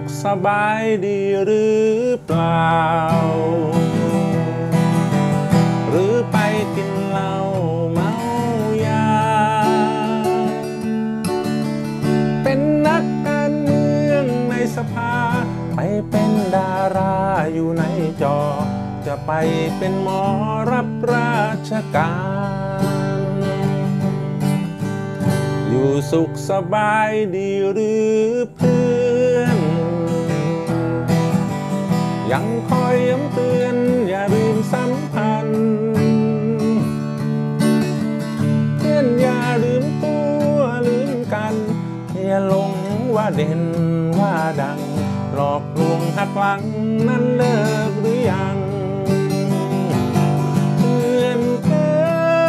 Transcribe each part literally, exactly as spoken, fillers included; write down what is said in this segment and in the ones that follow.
ขสบายดีหรือเปล่าหรือไปกินเหล้าเมายาเป็นนักการเมืองในสภาไปเป็นดาราอยู่ในจอจะไปเป็นหมอรับราชการอยู่สุขสบายดีหรือเพื่อนยังคอยย้ำเตือนอย่าลืมสัมพันธ์เพื่อนอย่าลืมตัวลืมกันอย่าหลงว่าเด่นว่าดังหลอกลวงหักหลังนั้นเลิกหรือยังเพื่อนเกลอ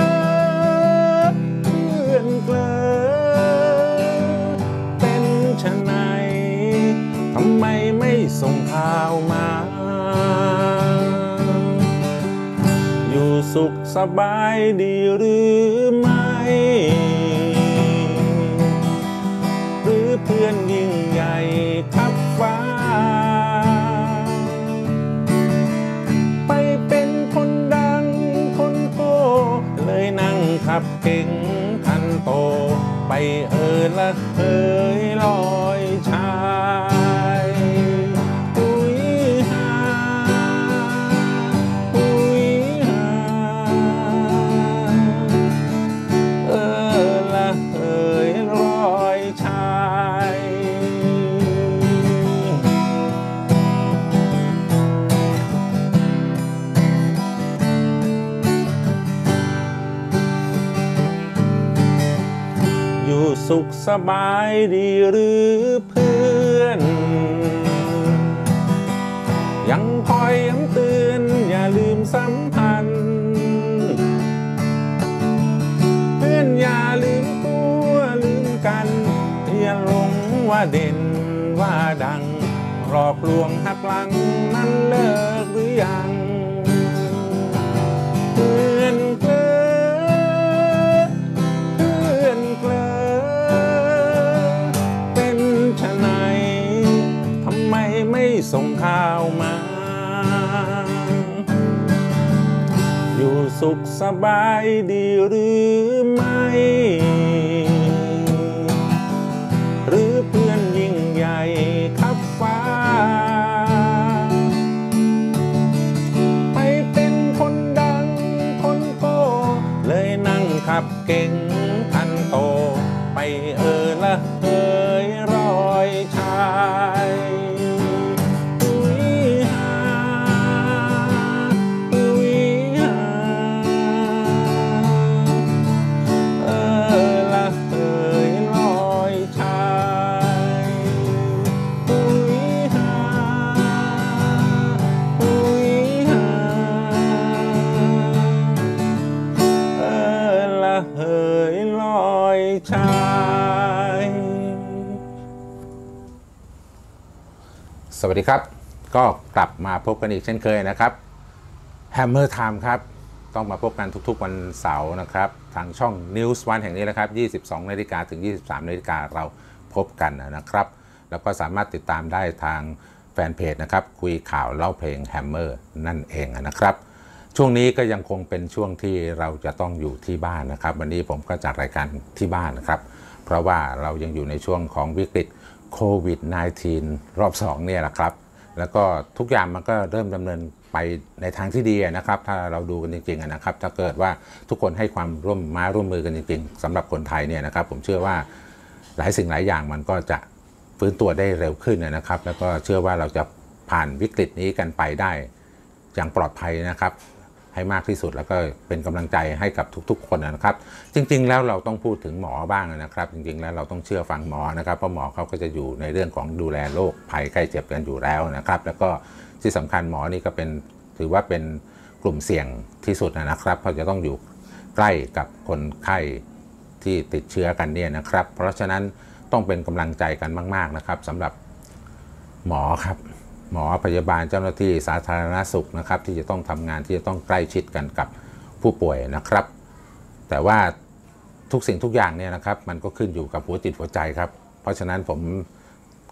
เพื่อนเกลอเป็นชะไหนทำไมไม่ส่งข่าวมาอยู่สุขสบายดีหรือไม่หรือเพื่อนยิ่งใหญ่ขับฟ้าไปเป็นคนดังคนโตเลยนั่งขับเก่งคันโตไปเออละเอ่ยลอยชายอุ้ยฮาอุ้ยฮาเออละเอ่ยลอยชายอยู่สุขสบายดีหรือเพื่อนยังคอยย้ำเตือนอย่าลืมสัมพันธ์เพื่อนอย่าลืมตัวลืมกันอย่าหลงว่าเด่นว่าดังหลอกลวงหักหลังนั้นเลิกหรือยังเพื่อนเกลอเพื่อนเกลอเป็นชะไหนทำไมไม่ส่งข่าวมาอยู่สุขสบายดีหรือไม่หรือเพื่อนยิ่งใหญ่ขับฟ้าไปเป็นคนดังคนโตเลยนั่งขับเก่งคันโตไปเออละเอ่ยรอยชายอุ้ยฮาอุ้ยฮาเออละเอ่ยรอยชายอุ้ยฮาอุ้ยฮาเออละเอ่ยรอยชายสวัสดีครับก็กลับมาพบกันอีกเช่นเคยนะครับ Hammer Time ครับต้องมาพบกันทุกๆวันเสาร์นะครับทางช่อง News วันแห่งนี้นะครับยี่สิบสองนาฬิกาถึงยี่สิบสามนาฬิกาเราพบกันนะครับแล้วก็สามารถติดตามได้ทางแฟนเพจนะครับคุยข่าวเล่าเพลง Hammer นั่นเองนะครับช่วงนี้ก็ยังคงเป็นช่วงที่เราจะต้องอยู่ที่บ้านนะครับวันนี้ผมก็จัดรายการที่บ้านนะครับเพราะว่าเรายังอยู่ในช่วงของวิกฤตโควิด สิบเก้า รอบสองเนี่ยแหละครับแล้วก็ทุกอย่างมันก็เริ่มดำเนินไปในทางที่ดีนะครับถ้าเราดูกันจริงๆนะครับถ้าเกิดว่าทุกคนให้ความร่วมมาร่วมมือกันจริงๆสำหรับคนไทยเนี่ยนะครับผมเชื่อว่าหลายสิ่งหลายอย่างมันก็จะฟื้นตัวได้เร็วขึ้นนะครับแล้วก็เชื่อว่าเราจะผ่านวิกฤตนี้กันไปได้อย่างปลอดภัยนะครับให้มากที่สุดแล้วก็เป็นกำลังใจให้กับทุกๆคนนะครับจริงๆแล้วเราต้องพูดถึงหมอบ้างนะครับจริงๆแล้วเราต้องเชื่อฟังหมอนะครับเพราะหมอเขาก็จะอยู่ในเรื่องของดูแลโรคภัยไข้เจ็บกันอยู่แล้วนะครับแล้วก็ที่สำคัญหมอนี่ก็เป็นถือว่าเป็นกลุ่มเสี่ยงที่สุดนะครับเพราะจะต้องอยู่ใกล้กับคนไข้ที่ติดเชื้อกันเนี่ยนะครับเพราะฉะนั้นต้องเป็นกำลังใจกันมากๆนะครับสำหรับหมอครับ หมอพยาบาลเจ้าหน้าที่สาธารณสุขนะครับที่จะต้องทำงานที่จะต้องใกล้ชิดกันกับผู้ป่วยนะครับแต่ว่าทุกสิ่งทุกอย่างเนี่ยนะครับมันก็ขึ้นอยู่กับหัวจิตหัวใจครับเพราะฉะนั้นผม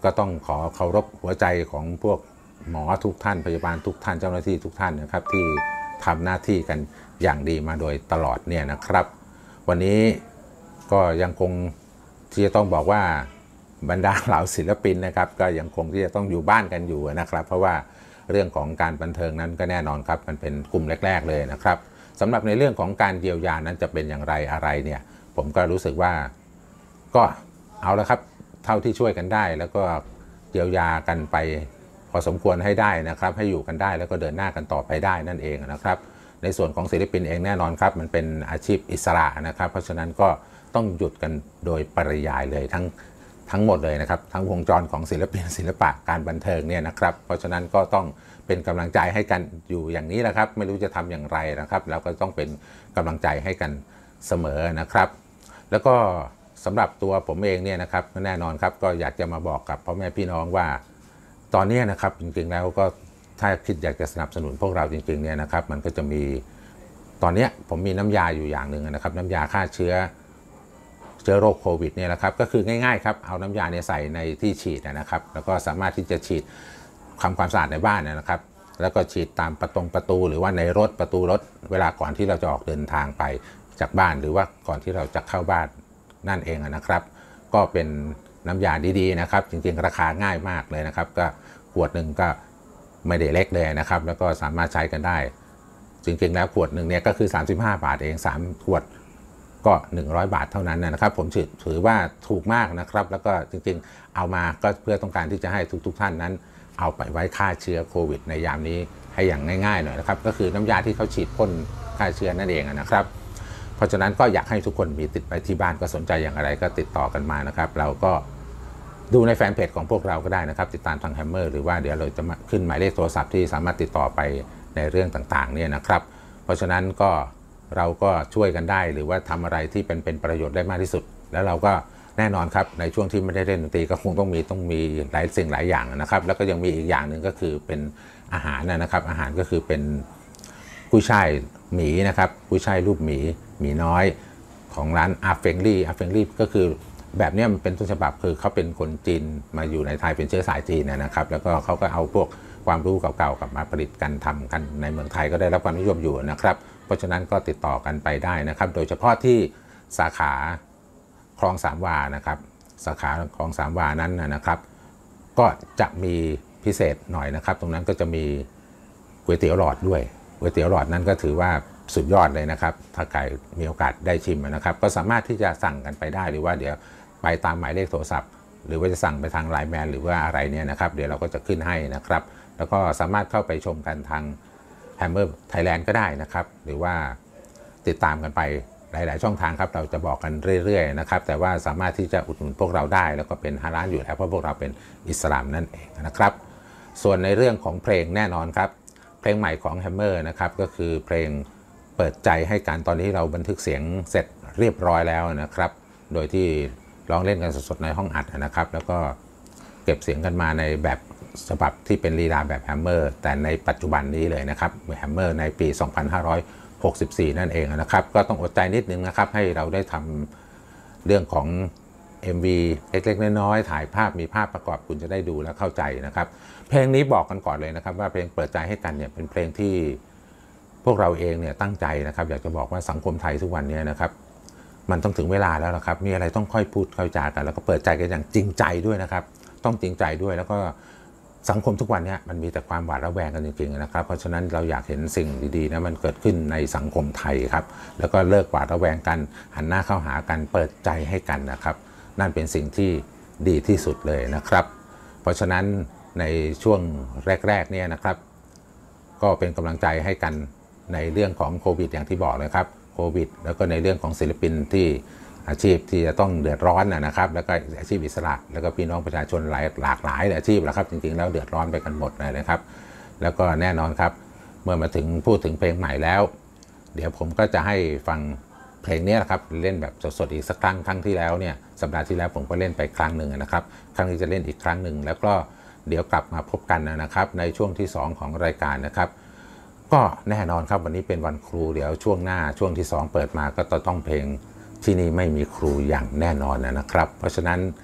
ก็ต้องขอเคารพหัวใจของพวกหมอทุกท่านพยาบาลทุกท่านเจ้าหน้าที่ทุกท่านนะครับที่ทำหน้าที่กันอย่างดีมาโดยตลอดเนี่ยนะครับวันนี้ก็ยังคงที่จะต้องบอกว่าบรรดาเหล่าศิลปินนะครับก็ยังคงที่จะต้องอยู่บ้านกันอยู่นะครับเพราะว่าเรื่องของการบันเทิงนั้นก็แน่นอนครับมันเป็นกลุ่มแรกๆเลยนะครับสำหรับในเรื่องของการเยียวยานั้นจะเป็นอย่างไรอะไรเนี่ยผมก็รู้สึกว่าก็เอาละครับเท่าที่ช่วยกันได้แล้วก็เยียวยากันไปพอสมควรให้ได้นะครับให้อยู่กันได้แล้วก็เดินหน้ากันต่อไปได้นั่นเองนะครับในส่วนของศิลปินเองแน่นอนครับมันเป็นอาชีพอิสระนะครับเพราะฉะนั้นก็ต้องหยุดกันโดยปริยายเลยทั้งทั้งหมดเลยนะครับทั้งวงจรของศิลปินศิลปะการบันเทิงเนี่ยนะครับเพราะฉะนั้นก็ต้องเป็นกำลังใจให้กันอยู่อย่างนี้แหละครับไม่รู้จะทำอย่างไรนะครับแล้วก็ต้องเป็นกำลังใจให้กันเสมอนะครับแล้วก็สำหรับตัวผมเองเนี่ยนะครับแน่นอนครับก็อยากจะมาบอกกับพ่อแม่พี่น้องว่าตอนนี้นะครับจริงๆแล้วก็ถ้าคิดอยากจะสนับสนุนพวกเราจริงๆเนี่ยนะครับมันก็จะมีตอนนี้ผมมีน้ำยาอยู่อย่างหนึ่งนะครับน้ำยาฆ่าเชื้อเชื้อโรคโควิดเนี่ยนะครับก็คือง่ายๆครับเอาน้ำยาเนี่ยใส่ในที่ฉีดนะครับแล้วก็สามารถที่จะฉีดทำความสะอาดในบ้านนะครับแล้วก็ฉีดตามประตูประตูหรือว่าในรถประตูรถเวลาก่อนที่เราจะออกเดินทางไปจากบ้านหรือว่าก่อนที่เราจะเข้าบ้านนั่นเองนะครับก็เป็นน้ำยาดีๆนะครับจริงๆราคาง่ายมากเลยนะครับก็ขวดหนึ่งก็ไม่ได้เล็กเลยนะครับแล้วก็สามารถใช้กันได้จริงๆแล้วขวดหนึ่งเนี่ยก็คือสามสิบห้าบาทเองสามขวดก็หนึ่งร้อยบาทเท่านั้นนะครับผมถือว่าถูกมากนะครับแล้วก็จริงๆเอามาก็เพื่อต้องการที่จะให้ทุกๆท่านนั้นเอาไปไว้ฆ่าเชื้อโควิดในยามนี้ให้อย่างง่ายๆหน่อยนะครับก็คือน้ำยาที่เขาฉีดพ่นฆ่าเชื้อนั่นเองนะครับเพราะฉะนั้นก็อยากให้ทุกคนมีติดไปที่บ้านก็สนใจอย่างไรก็ติดต่อกันมานะครับเราก็ดูในแฟนเพจของพวกเราก็ได้นะครับติดตามทางแฮมเมอร์หรือว่าเดี๋ยวเราจะมาขึ้นหมายเลขโทรศัพท์ที่สามารถติดต่อไปในเรื่องต่างๆเนี่ยนะครับเพราะฉะนั้นก็เราก็ช่วยกันได้หรือว่าทำอะไรที่เป็นเป็นประโยชน์ได้มากที่สุดแล้วเราก็แน่นอนครับในช่วงที่ไม่ได้เล่นดนตรีก็คงต้องมีต้องมีหลายสิ่งหลายอย่างนะครับแล้วก็ยังมีอีกอย่างหนึ่งก็คือเป็นอาหารนะครับอาหารก็คือเป็นกุ้ยช่ายหมีนะครับกุ้ยช่ายรูปหมีหมีน้อยของร้านอาเฟงลี่อาเฟงลี่ก็คือแบบนี้มันเป็นต้นฉบับคือเขาเป็นคนจีนมาอยู่ในไทยเป็นเชื้อสายจีนนะครับแล้วก็เขาก็เอาพวกความรู้เก่าๆกับมาผลิตกันทำกันในเมืองไทยก็ได้รับความนิยมอยู่นะครับเพราะฉะนั้นก็ติดต่อกันไปได้นะครับโดยเฉพาะที่สาขาคลองสามวานะครับสาขาคลองสามวานั้นนะครับก็จะมีพิเศษหน่อยนะครับตรงนั้นก็จะมีก๋วยเตี๋ยวหลอดด้วยก๋วยเตี๋ยวหลอดนั้นก็ถือว่าสุดยอดเลยนะครับถ้าใครมีโอกาสได้ชิมนะครับก็สามารถที่จะสั่งกันไปได้หรือว่าเดี๋ยวไปตามหมายเลขโทรศัพท์หรือว่าจะสั่งไปทางไลน์แมนหรือว่าอะไรเนี่ยนะครับเดี๋ยวเราก็จะขึ้นให้นะครับแล้วก็สามารถเข้าไปชมกันทาง Hammer Thailand ก็ได้นะครับหรือว่าติดตามกันไปหลายๆช่องทางครับเราจะบอกกันเรื่อยๆนะครับแต่ว่าสามารถที่จะอุดหนุนพวกเราได้แล้วก็เป็นฮาลาลอยู่แล้วเพราะพวกเราเป็นอิสลามนั่นเองนะครับส่วนในเรื่องของเพลงแน่นอนครับเพลงใหม่ของ Hammer นะครับก็คือเพลงเปิดใจให้กันตอนนี้เราบันทึกเสียงเสร็จเรียบร้อยแล้วนะครับโดยที่ร้องเล่นกันสดๆในห้องอัดนะครับแล้วก็เก็บเสียงกันมาในแบบฉบับที่เป็นลีลาแบบ Hammer แต่ในปัจจุบันนี้เลยนะครับ Hammer ในปี สองพันห้าร้อยหกสิบสี่ นั่นเองนะครับก็ต้องอดใจนิดนึงนะครับให้เราได้ทำเรื่องของ เอ็ม วี เล็กๆน้อยๆถ่ายภาพมีภาพประกอบคุณจะได้ดูและเข้าใจนะครับเพลงนี้บอกกันก่อนเลยนะครับว่าเพลงเปิดใจให้กันเนี่ยเป็นเพลงที่พวกเราเองเนี่ยตั้งใจนะครับอยากจะบอกว่าสังคมไทยทุกวันนี้นะครับมันต้องถึงเวลาแล้วนะครับมีอะไรต้องค่อยพูดค่อยจากันแล้วก็เปิดใจกันอย่างจริงใจด้วยนะครับต้องจริงใจด้วยแล้วก็สังคมทุกวันนี้มันมีแต่ความหวาดระแวงกันจริงๆนะครับเพราะฉะนั้นเราอยากเห็นสิ่งดีๆนะมันเกิดขึ้นในสังคมไทยครับแล้วก็เลิกหวาดระแวงกันหันหน้าเข้าหากันเปิดใจให้กันนะครับนั่นเป็นสิ่งที่ดีที่สุดเลยนะครับเพราะฉะนั้นในช่วงแรกๆเนี่ยนะครับก็เป็นกำลังใจให้กันในเรื่องของโควิดอย่างที่บอกเลยครับโควิดแล้วก็ในเรื่องของศิลปินที่อาชีพที่จะต้องเดือดร้อนนะครับแล้วก็อาชีพอิสระแล้วก็พี่น้องประชาชนหลายหลากหลายอาชีพแล้วครับจริงๆแล้วเดือดร้อนไปกันหมดเลยนะครับแล้วก็แน่นอนครับเมื่อมาถึงพูดถึงเพลงใหม่แล้วเดี๋ยวผมก็จะให้ฟังเพลงนี้นะครับเล่นแบบสดๆอีกสักครั้งครั้งที่แล้วเนี่ยสัปดาห์ที่แล้วผมก็เล่นไปครั้งหนึ่งนะครับครั้งนี้จะเล่นอีกครั้งหนึ่งแล้วก็เดี๋ยวกลับมาพบกันนะครับในช่วงที่สองของรายการนะครับก็แน่นอนครับวันนี้เป็นวันครูเดี๋ยวช่วงหน้าช่วงที่สองเปิดมาก็ต้องเพลงที่นี่ไม่มีครูอย่างแน่นอนนะครับเพราะฉะนั้น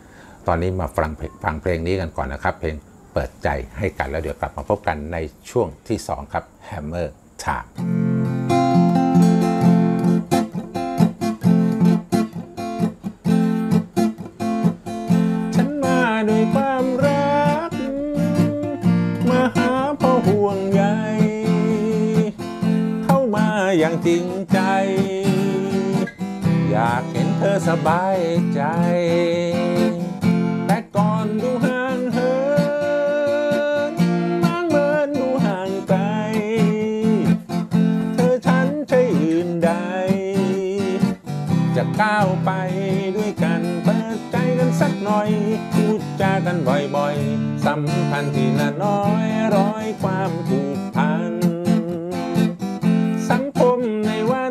ตอนนี้มาฟังฟังเพลงนี้กันก่อนนะครับเพลงเปิดใจให้กันแล้วเดี๋ยวกลับมาพบกันในช่วงที่สองครับ Hammer Timeฉันมาด้วยความรักมาหาเพราะห่วงใยเข้ามาอย่างจริงใจอยากเห็นเธอสบายใจแต่ก่อนดูห่างเหินมางเมินดูห่างไกลเธอฉันใช่อื่นใดจะก้าวไปด้วยกันเปิดใจกันสักหน่อยพูดจากันบ่อยๆสัมพันธ์ทีละน้อยร้อยความผูกพันสังคมในวัน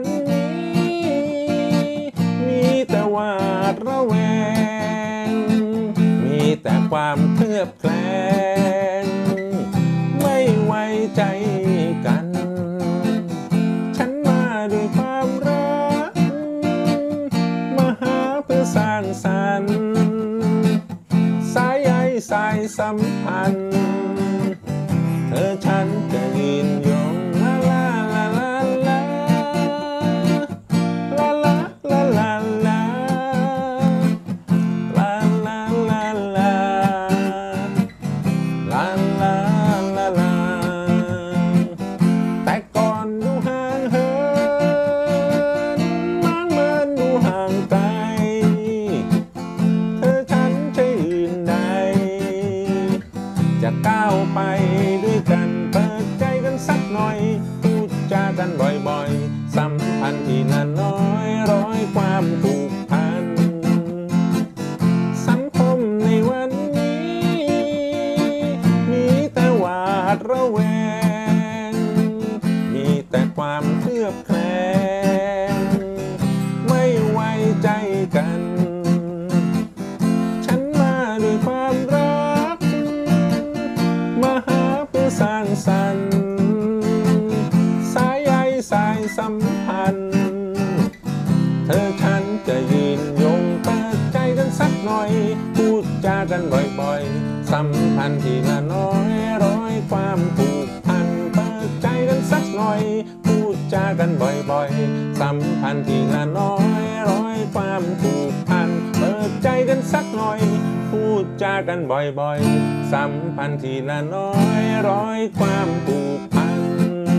แต่ว่าระแวงมีแต่ความเคลือบแคลงไม่ไว้ใจกันฉันมาด้วยความรักมาหาเพื่อสร้างสรรค์สายใยสายสัมพันธ์เธอฉันจะยืนยงลาลาลาลาลาลาลาลาลาจะก้าวไปด้วยกันเปิดใจกันสักหน่อยพูดจากันบ่อยๆสัมพันธ์ทีละน้อยร้อยความผูกพันสังคมในวันนี้มีแต่หวาดระแวงมีแต่ความเคลือบแคลงไม่ไว้ใจกันฉันมาด้วยความรักมาหาเพื่อสร้างสรรค์สายใยสายสัมพันธ์เธอฉันจะยืนยงเปิดใจกันสักหน่อยพูดจากันบ่อยๆสัมพันธ์ทีละน้อยร้อยความผูกพันเปิดใจกันสักหน่อยพูดจากันบ่อยๆสัมพันธ์ทีละน้อยร้อยความผูกพันเปิดใจกันสักหน่อยพูดจากันบ่อยๆสัมพันธ์ทีละน้อยร้อยความผูกพัน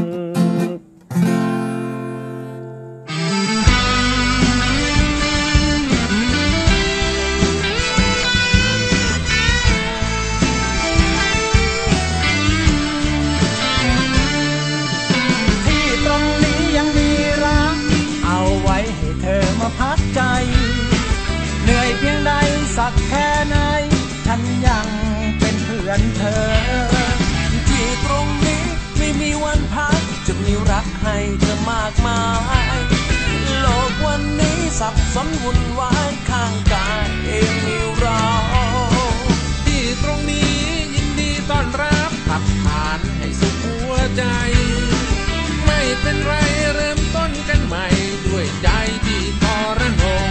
ที่ตรงนี้ยังมีรักเอาไว้ให้เธอมาพักใจเหนื่อยเพียงใดสักแค่ไหนฉันยังเป็นเพื่อนเธอที่ตรงนี้ไม่มีวันพักจะมีรักให้เธอมากมายโลกวันนี้สับสนวุ่นวายข้างกายเองมีเราที่ตรงนี้ยินดีต้อนรับขับผ่านให้สุขหัวใจไม่เป็นไรเริ่มต้นกันใหม่ด้วยใจที่ทรนง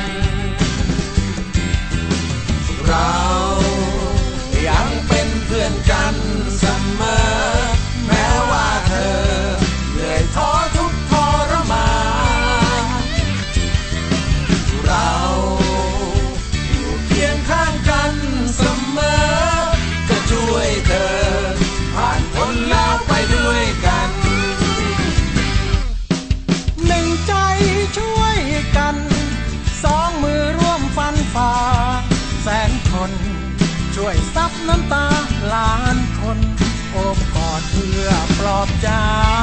เรายังเป็นเพื่อนกันเสมอแม้ว่าเธอเหนื่อยท้อทุกข์ทรมานเราอยู่เคียงข้างกันเสมอจะช่วยเธอผ่านพ้นแล้วไปด้วยกันหนึ่งใจช่วยกันสองมือร่วมฟันฝ่าแสนคนช่วยซับน้ำตาล้านคนโอบกอดเพื่อปลอบใจ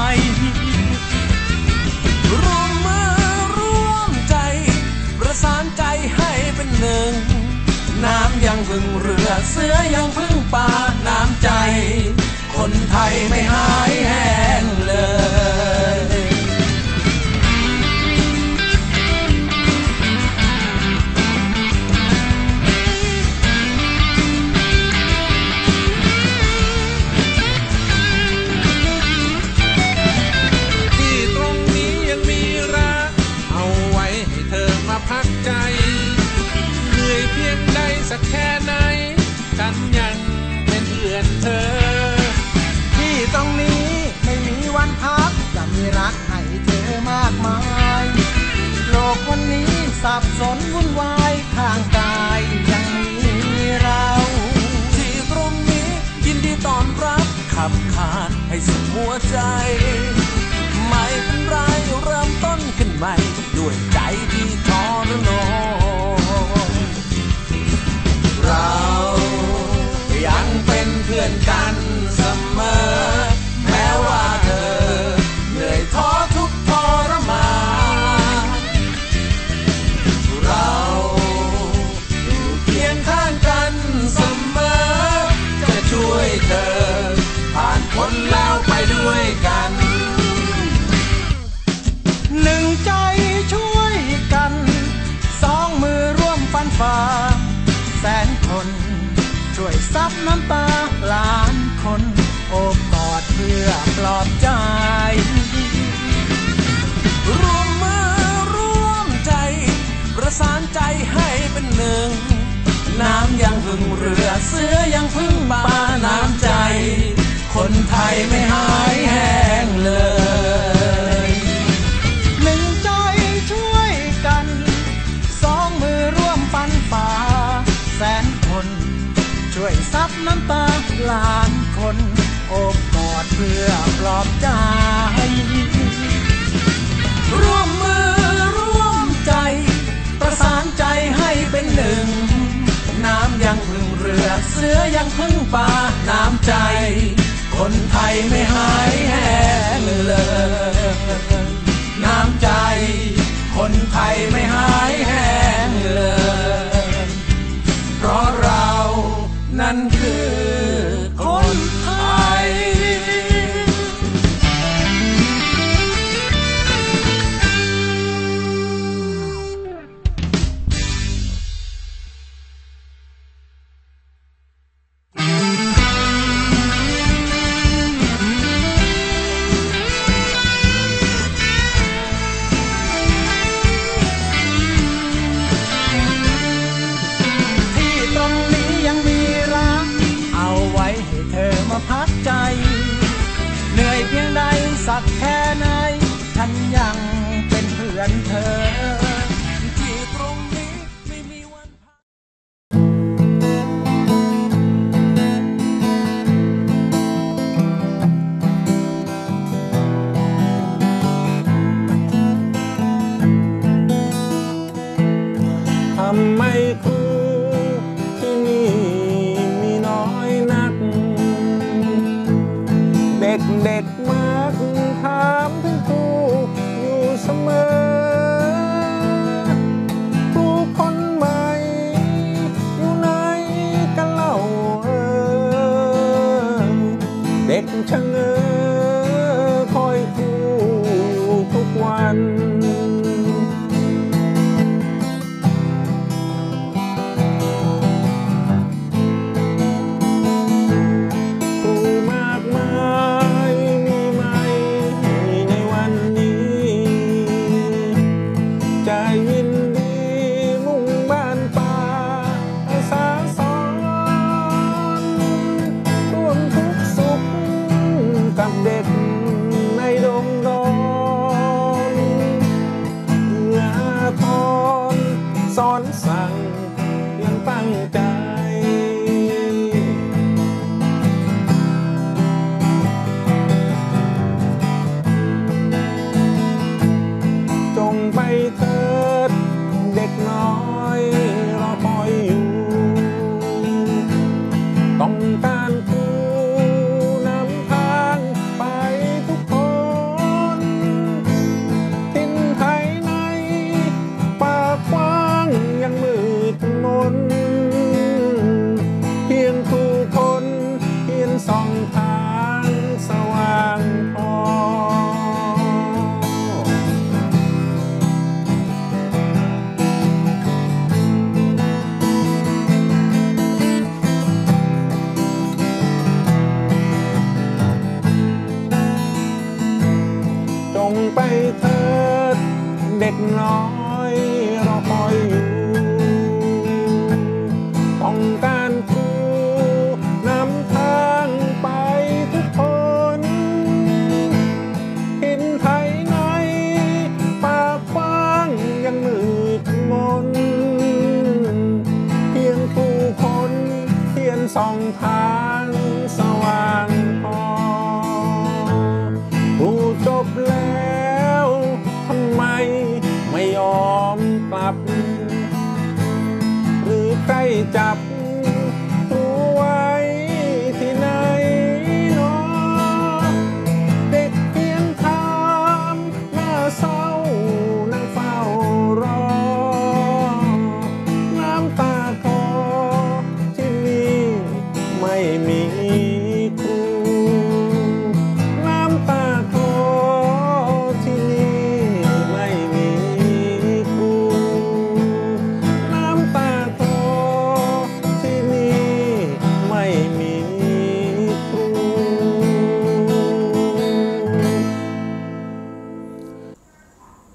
ร่วมมือร่วมใจประสานใจให้เป็นหนึ่งน้ำยังพึ่งเรือเสือยังพึ่งป่าน้ำใจคนไทยไม่หายแห้งเลยพักใจเหนื่อยเพียงใดสักแค่ไหนให้สุดหัวใจไม่เป็นไรเริ่มต้นขึ้นใหม่ด้วยใจที่ทรนงเรายังเป็นเพื่อนกันเสมอแม้ว่าเธอเหนื่อยท้อทุกข์ทรมานเราอยู่เคียงข้างกันเสมอจะช่วยเธอผ่านพ้นแล้วไปด้วยกันหนึ่งใจช่วยกันสองมือร่วมฟันฝ่าแสนคนช่วยซับน้ำตาล้านคนโอบกอดเพื่อปลอบใจร่วมมือร่วมใจประสานใจให้เป็นหนึ่งน้ำยังพึ่งเรือเสือยังพึ่งปลาน้ำใจคนไทยไม่หายแห้งเลยหนึ่งใจช่วยกันสองมือร่วมฟันฝ่าแสนคนช่วยซับน้ำตาล้านคนโอบกอดเพื่อปลอบใจร่วมมือร่วมใจประสานใจให้เป็นหนึ่งน้ำยังพึ่งเรือเสือยังพึ่งปลาน้ำใจคนไทยไม่หายแห้งเลยน้ำใจคนไทยไม่หายแห้งเลยเพราะเรานั้นคือคนไทยพักใจเหนื่อยเพียงใดสักแค่ไหนฉันยังเป็นเพื่อนเธอที่ตรงนี้ไม่มีวันทำไมครูที่นี่มีน้อยนักเด็กๆมักถามถึงครูอยู่เสมอครูคนใหม่อยู่ไหนกันเล่าเออเด็กชะเง้อคอยครูทุกวันเด็กในดงดอนเอื้อทอนสอนสั่งยังตั้งใจจงไปเถิดเด็กน้อยรอคอยอยู่ต้องการสองทางสว่างพอจงไปเถิดเด็กน้อยรอคอยอยู่ต้องการครูนำทางไปทุกคนหินไทยในป่าฟ้างยังมืดมนเพียงผู้คนเพียงสองทางสว่างพอ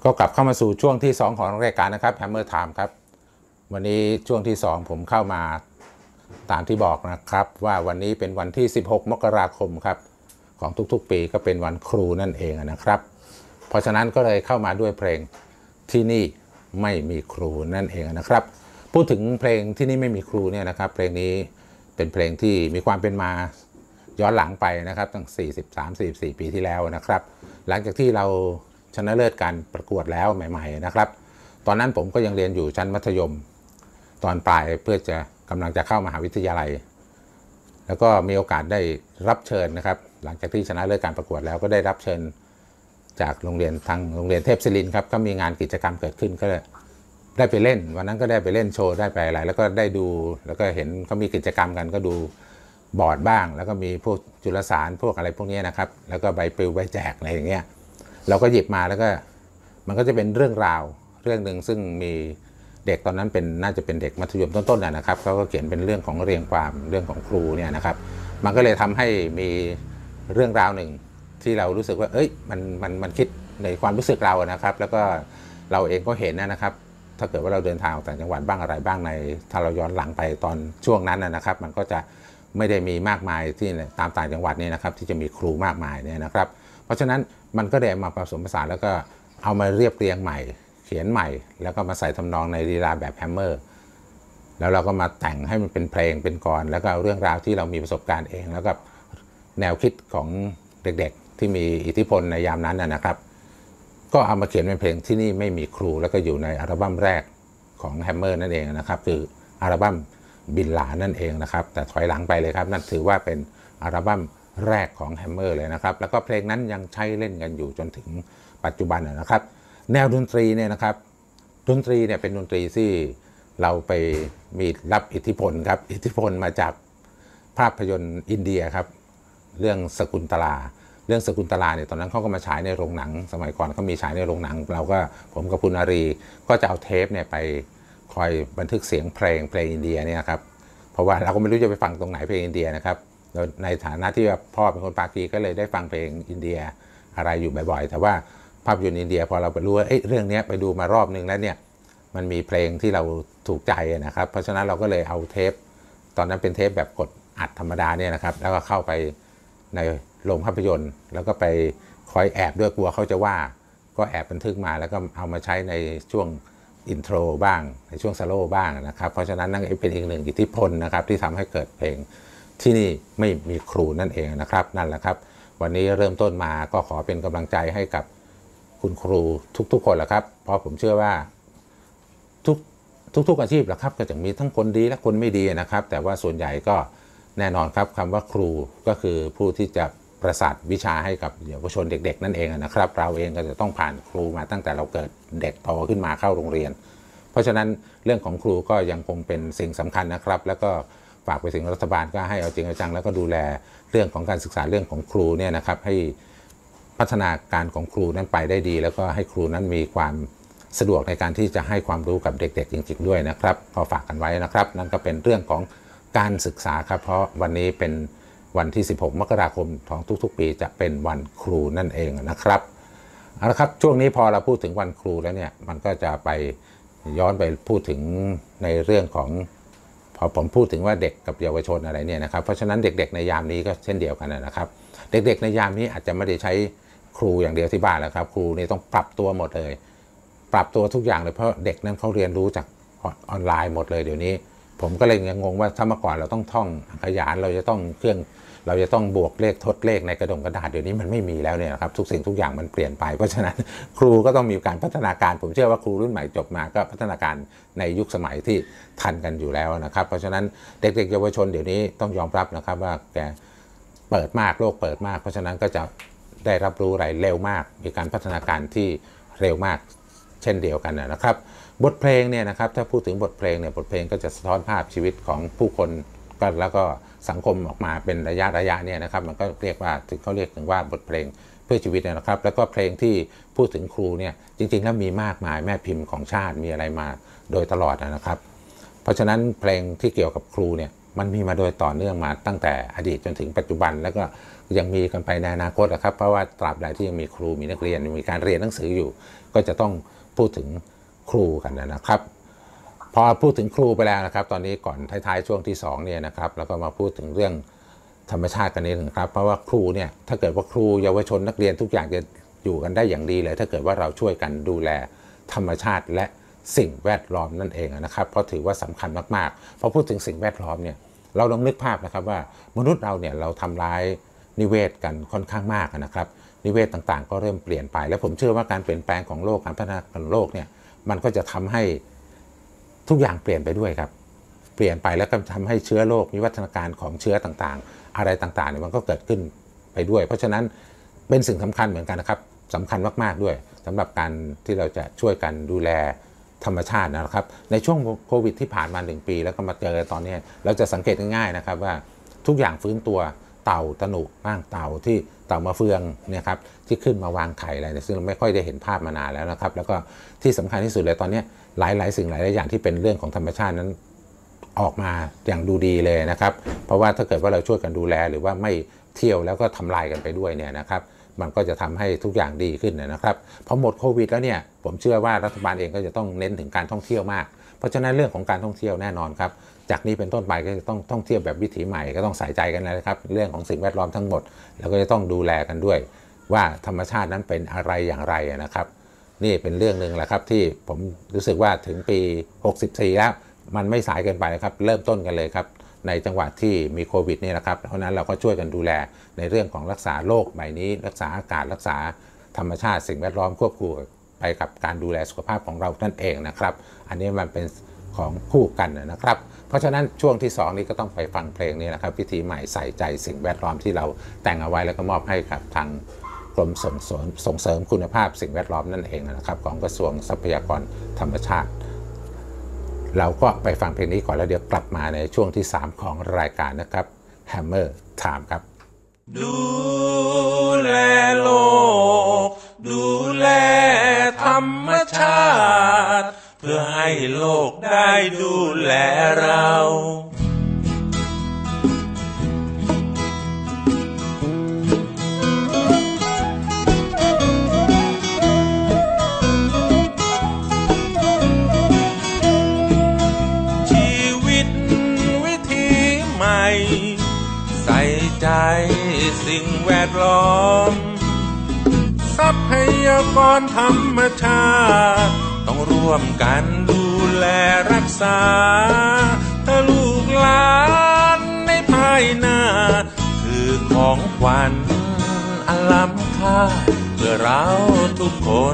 ก็กลับเข้ามาสู่ช่วงที่สองของรายการนะครับ Hammer Time ครับวันนี้ช่วงที่สองผมเข้ามาตามที่บอกนะครับว่าวันนี้เป็นวันที่สิบหกมกราคมครับของทุกๆปีก็เป็นวันครูนั่นเองนะครับเพราะฉะนั้นก็เลยเข้ามาด้วยเพลงที่นี่ไม่มีครูนั่นเองนะครับพูดถึงเพลงที่นี่ไม่มีครูเนี่ยนะครับเพลงนี้เป็นเพลงที่มีความเป็นมาย้อนหลังไปนะครับตั้งสี่สิบสาม สี่สิบสี่ปีที่แล้วนะครับหลังจากที่เราชนะเลิศการประกวดแล้วใหม่ๆนะครับตอนนั้นผมก็ยังเรียนอยู่ชั้นมัธยมตอนปลายเพื่อจะกำลังจะเข้ามหาวิทยาลัยแล้วก็มีโอกาสได้รับเชิญนะครับหลังจากที่ชนะเลิศการประกวดแล้วก็ได้รับเชิญจากโรงเรียนทางโรงเรียนเทพศิรินทร์ครับก็มีงานกิจกรรมเกิดขึ้นก็ได้ไปเล่นวันนั้นก็ได้ไปเล่นโชว์ได้ไปอะไรแล้วก็ได้ดูแล้วก็เห็นเขามีกิจกรรมกันก็ดูบอร์ดบ้างแล้วก็มีพวกจุลสารพวกอะไรพวกนี้นะครับแล้วก็ใบปลิวใบแจกอะไรอย่างเงี้ยเราก็หยิบมาแล้วก็มันก็จะเป็นเรื่องราวเรื่องหนึ่งซึ่งมีเด็กตอนนั้นเป็นน่าจะเป็นเด็กมัธยมต้นๆนะครับเขาก็เขียนเป็นเรื่องของเรียงความเรื่องของครูเนี่ยนะครับมันก็เลยทำให้มีเรื่องราวหนึ่งที่เรารู้สึกว่าเอ้ยมันมันมันคิดในความรู้สึกเรานะครับแล้วก็เราเองก็เห็นนะครับถ้าเกิดว่าเราเดินทางออกต่างจังหวัดบ้างอะไรบ้างในถ้าเราย้อนหลังไปตอนช่วงนั้นนะครับมันก็จะไม่ได้มีมากมายที่ตามต่างจังหวัดนี่นะครับที่จะมีครูมากมายเนี่ยนะครับเพราะฉะนั้นมันก็ได้มาผสมผสานแล้วก็เอามาเรียบเรียงใหม่เขียนใหม่แล้วก็มาใส่ทำนองในลีลาแบบแฮมเมอร์แล้วเราก็มาแต่งให้มันเป็นเพลงเป็นกลแล้วก็เรื่องราวที่เรามีประสบการณ์เองแล้วก็แนวคิดของเด็กๆที่มีอิทธิพลในยามนั้นนะครับก็เอามาเขียนเป็นเพลงที่นี่ไม่มีครูแล้วก็อยู่ในอัลบั้มแรกของแฮมเมอร์นั่นเองนะครับคืออัลบั้มบินหลานั่นเองนะครับแต่ถอยหลังไปเลยครับนั่นถือว่าเป็นอัลบั้มแรกของแฮมเมอร์เลยนะครับแล้วก็เพลงนั้นยังใช้เล่นกันอยู่จนถึงปัจจุบันนะครับแนวดนตรีเนี่ยนะครับดนตรีเนี่ยเป็นดนตรีที่เราไปมีรับอิทธิพลครับอิทธิพลมาจากภาพยนตร์อินเดียครับเรื่องสกุลตลาเรื่องสกุลตลาเนี่ยตอนนั้นเขาก็มาฉายในโรงหนังสมัยก่อนเขามีฉายในโรงหนังเราก็ผมกับคุณอารีก็จะเอาเทปเนี่ยไปคอยบันทึกเสียงเพลงเพลงอินเดียเนี่ยครับเพราะว่าเราก็ไม่รู้จะไปฟังตรงไหนเพลงอินเดียนะครับแล้วในฐานะที่ว่าพ่อเป็นคนปากีก็เลยได้ฟังเพลงอินเดียอะไรอยู่บ่อยๆแต่ว่าภาพยนตร์อินเดียพอเราไปรู้ว่าเอ้ยเรื่องนี้ไปดูมารอบนึงแล้วเนี่ยมันมีเพลงที่เราถูกใจนะครับเพราะฉะนั้นเราก็เลยเอาเทปตอนนั้นเป็นเทปแบบกดอัดธรรมดาเนี่ยนะครับแล้วก็เข้าไปในโรงภาพยนตร์แล้วก็ไปคอยแอบด้วยกลัวเขาจะว่าก็แอบบันทึกมาแล้วก็เอามาใช้ในช่วงอินโทรบ้างในช่วงสโลว์บ้างนะครับเพราะฉะนั้นนั่นเป็นอีกหนึ่งอิทธิพลนะครับที่ทำให้เกิดเพลงที่นี่ไม่มีครูนั่นเองนะครับนั่นแหละครับวันนี้เริ่มต้นมาก็ขอเป็นกำลังใจให้กับคุณครูทุกๆคนแหละครับเพราะผมเชื่อว่าทุกทุกๆอาชีพแหละครับก็จะมีทั้งคนดีและคนไม่ดีนะครับแต่ว่าส่วนใหญ่ก็แน่นอนครับคำว่าครูก็คือผู้ที่จะประสาทวิชาให้กับเยาวชนเด็กๆนั่นเองนะครับเราเองก็จะต้องผ่านครูมาตั้งแต่เราเกิดเด็กโตขึ้นมาเข้าโรงเรียนเพราะฉะนั้นเรื่องของครูก็ยังคงเป็นสิ่งสำคัญนะครับแล้วก็ฝากไปถึงรัฐบาลก็ให้เอาจริงเอาจังแล้วก็ดูแลเรื่องของการศึกษาเรื่องของครูเนี่ยนะครับให้พัฒนาการของครูนั้นไปได้ดีแล้วก็ให้ครูนั้นมีความสะดวกในการที่จะให้ความรู้กับเด็กๆจริงๆด้วยนะครับขอฝากกันไว้นะครับนั่นก็เป็นเรื่องของการศึกษาครับเพราะวันนี้เป็นวันที่สิบหกมกราคมของทุกๆปีจะเป็นวันครูนั่นเองนะครับเอาละครับช่วงนี้พอเราพูดถึงวันครูแล้วเนี่ยมันก็จะไปย้อนไปพูดถึงในเรื่องของพอผมพูดถึงว่าเด็กกับเยาวชนอะไรเนี่ยนะครับเพราะฉะนั้นเด็กๆในยามนี้ก็เช่นเดียวกันนะครับเด็กๆในยามนี้อาจจะไม่ได้ใช้ครูอย่างเดียวที่บ้านแล้วครับครูนี่ต้องปรับตัวหมดเลยปรับตัวทุกอย่างเลยเพราะเด็กนั้นเขาเรียนรู้จากออนไลน์หมดเลยเดี๋ยวนี้ผมก็เลยงงว่าถ้าเมื่อก่อนเราต้องท่องขยานเราจะต้องเครื่องเราจะต้องบวกเลขทดเลขในกระดงกระดาษเดี๋ยวนี้มันไม่มีแล้วเนี่ยครับทุกสิ่งทุกอย่างมันเปลี่ยนไปเพราะฉะนั้นครูก็ต้องมีการพัฒนาการผมเชื่อว่าครูรุ่นใหม่จบมาก็พัฒนาการในยุคสมัยที่ทันกันอยู่แล้วนะครับเพราะฉะนั้นเด็กๆเยาวชนเดี๋ยวนี้ต้องยอมรับนะครับว่าแกเปิดมากโลกเปิดมากเพราะฉะนั้นก็จะได้รับรู้อะไรเร็วมากมีการพัฒนาการที่เร็วมากเช่นเดียวกันนะครับบทเพลงเนี่ยนะครับถ้าพูดถึงบทเพลงเนี่ยบทเพลงก็จะสะท้อนภาพชีวิตของผู้คนก็แล้วก็สังคมออกมาเป็นระยะระยะเนี่ยนะครับมันก็เรียกว่าถึงเขาเรียกถึงว่าบทเพลงเพื่อชีวิตนะครับแล้วก็เพลงที่พูดถึงครูเนี่ยจริงๆแล้วมีมากมายแม่พิมพ์ของชาติมีอะไรมาโดยตลอดนะครับเพราะฉะนั้นเพลงที่เกี่ยวกับครูเนี่ยมันมีมาโดยต่อเนื่องมาตั้งแต่อดีตจนถึงปัจจุบันแล้วก็ยังมีกันไปในอนาคตนะครับเพราะว่าตราบใดที่ยังมีครูมีนักเรียนมีการเรียนหนังสืออยู่ก็จะต้องพูดถึงครูกันนะครับพอพูดถึงครูไปแล้วนะครับตอนนี้ก่อนท้ายๆช่วงที่สองเนี่ยนะครับแล้วก็มาพูดถึงเรื่องธรรมชาติกันนิดนึงครับเพราะว่าครูเนี่ยถ้าเกิดว่าครูเยาวชนนักเรียนทุกอย่างจะอยู่กันได้อย่างดีเลยถ้าเกิดว่าเราช่วยกันดูแลธรรมชาติและสิ่งแวดล้อมนั่นเองนะครับเพราะถือว่าสำคัญมากๆพอพูดถึงสิ่งแวดล้อมเนี่ยเราลองนึกภาพนะครับว่ามนุษย์เราเนี่ยเราทำร้ายนิเวศกันค่อนข้างมากนะครับนิเวศต่างๆก็เริ่มเปลี่ยนไปและผมเชื่อว่าการเปลี่ยนแปลงของโลกการพัฒนาของโลกเนี่ยมันก็จะทำให้ทุกอย่างเปลี่ยนไปด้วยครับเปลี่ยนไปแล้วก็ทำให้เชื้อโรควิวัฒนาการของเชื้อต่างๆอะไรต่างๆเนี่ยมันก็เกิดขึ้นไปด้วยเพราะฉะนั้นเป็นสิ่งสำคัญเหมือนกันนะครับสำคัญมากๆด้วยสำหรับการที่เราจะช่วยกันดูแลธรรมชาตินะครับในช่วงโควิดที่ผ่านมาหนึ่งปีแล้วก็มาเจอตอนนี้เราจะสังเกตง่ายๆนะครับว่าทุกอย่างฟื้นตัวเต่าตะหนุบ้างเต่าที่เต่ามาเฟืองเนี่ยครับที่ขึ้นมาวางไข่อะไรซึ่งเราไม่ค่อยได้เห็นภาพมานานแล้วนะครับแล้วก็ที่สำคัญที่สุดเลยตอนนี้หลายๆสิ่งหลายๆอย่างที่เป็นเรื่องของธรรมชาตินั้นออกมาอย่างดูดีเลยนะครับเพราะว่าถ้าเกิดว่าเราช่วยกันดูแลหรือว่าไม่เที่ยวแล้วก็ทำลายกันไปด้วยเนี่ยนะครับมันก็จะทำให้ทุกอย่างดีขึ้นนะครับพอหมดโควิดแล้วเนี่ยผมเชื่อว่ารัฐบาลเองก็จะต้องเน้นถึงการท่องเที่ยวมากเพราะฉะนั้นเรื่องของการท่องเที่ยวแน่นอนครับจากนี้เป็นต้นไปก็จะต้องท่องเที่ยวแบบวิถีใหม่ก็ต้องใส่ใจกันนะครับเรื่องของสิ่งแวดล้อมทั้งหมดแล้วก็จะต้องดูแลกันด้วยว่าธรรมชาตินั้นเป็นอะไรอย่างไรนะครับนี่เป็นเรื่องหนึ่งแหละครับที่ผมรู้สึกว่าถึงปีหกสิบสี่แล้วมันไม่สายเกินไปครับเริ่มต้นกันเลยครับในจังหวัดที่มีโควิดนี่แหละครับเพราะนั้นเราก็ช่วยกันดูแลในเรื่องของรักษาโรคใบนี้รักษาอากาศรักษาธรรมชาติสิ่งแวดล้อมควบคู่ไปกับการดูแลสุขภาพของเรานั่นเองนะครับอันนี้มันเป็นของคู่กันนะครับเพราะฉะนั้นช่วงที่สองนี้ก็ต้องไปฟังเพลงนี้นะครับวิธีใหม่ใส่ใจสิ่งแวดล้อมที่เราแต่งเอาไว้แล้วก็มอบให้กับทางกรมส่งเสริมส่งเสริมคุณภาพสิ่งแวดล้อมนั่นเองนะครับของกระทรวงทรัพยากรธรรมชาติเราก็ไปฟังเพลงนี้ก่อนแล้วเดี๋ยวกลับมาในช่วงที่สามของรายการนะครับ Hammer Time ครับดูแลโลกดูแลธรรมชาติเพื่อให้โลกได้ดูแลเราใส่ใจสิ่งแวดล้อมทรัพยากรธรรมชาติต้องร่วมกันดูแลรักษาถ้าลูกหลานในภายหน้าคือของขวัญอันล้ำค่าเพื่อเราทุกคน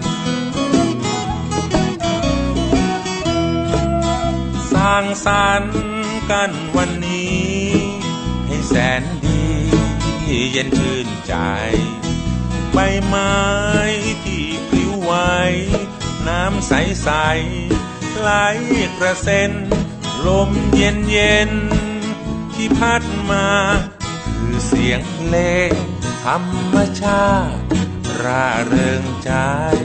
สร้างสรรค์กันวันนี้ให้แสนดีเย็นชื่นใจใบไม้ที่ปลิวไหวน้ำใสๆไหลกระเซ็นลมเย็นเย็นที่พัดมาคือเสียงเพลงธรรมชาติร่าเริงใจ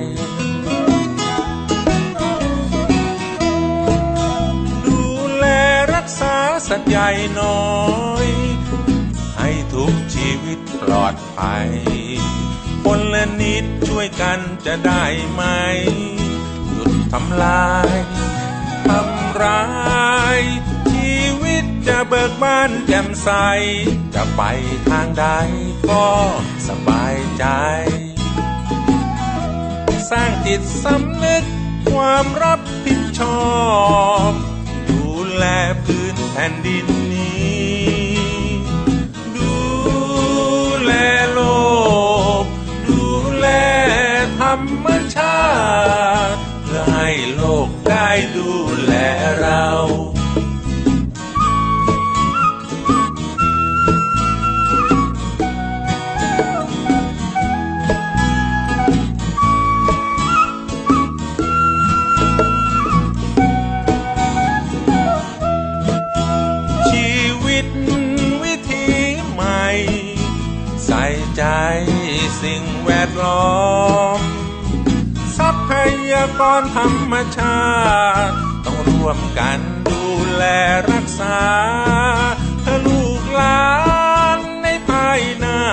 ดูแลรักษาสัตว์ใหญ่น้อยให้ทุกชีวิตปลอดภัยคนละนิดช่วยกันจะได้ไหมหยุดทำลายทำร้ายชีวิตจะเบิกบานแจ่มใสจะไปทางใดก็สบายใจสร้างจิตสำนึกความรับผิดชอบดูแลพื้นแผ่นดินนี้ดูแลโลกดูแลธรรมชาติเพื่อให้โลกได้ดูแลเราใส่ใจสิ่งแวดล้อมทรัพยากรธรรมชาติต้องร่วมกันดูแลรักษาถ้าลูกหลานในภายหน้า